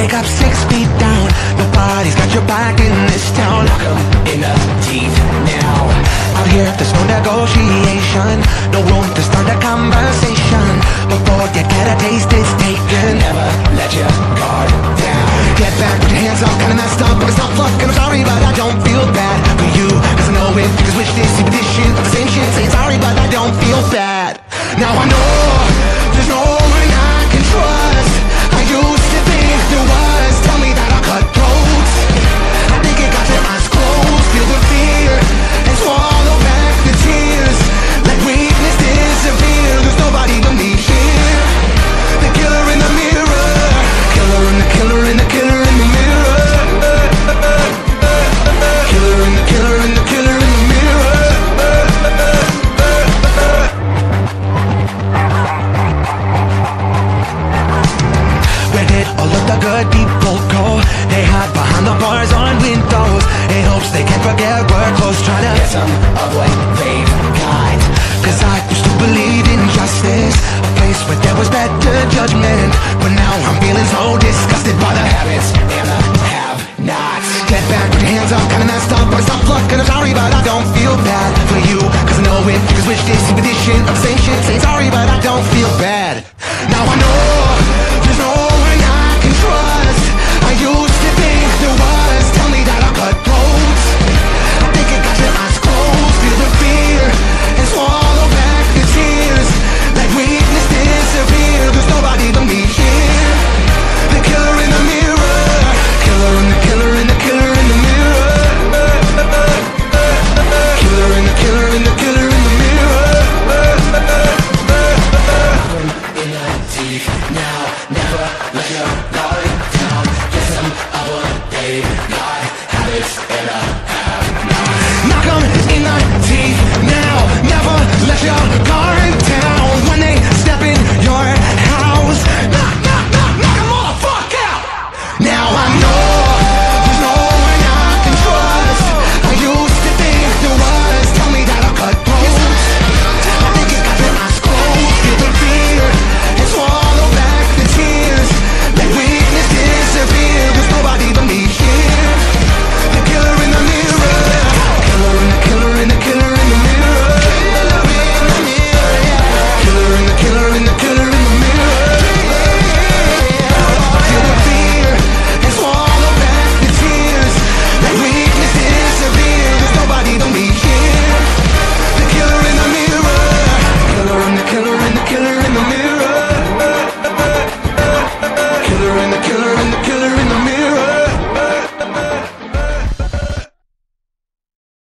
wake up 6 feet down. Nobody's got your back in this town. Knock 'em in the teeth now. Out here there's no negotiation, no room to start a conversation. Before you get a taste it's taken. Never let your guard down. Get back, put your hands up, kinda messed up, but it's not fucking, I'm sorry but I don't feel bad for you. Cause I know if you just wish this, see this shit, but the same shit, saying sorry but I don't feel bad. Now I know there's no one I can trust. I used to think there was, tell me that I'll cut throats. I think it got your eyes closed, feel the fear and swallow back the tears. Let weakness disappear, there's nobody but me here. The killer in the mirror, killer in the killer in the killer in the mirror. Killer in the killer in the killer in the mirror. Where did all of the good people go? They hide behind the bars on windows in hopes they can forget we're close, trying to get some of what they've got. Cause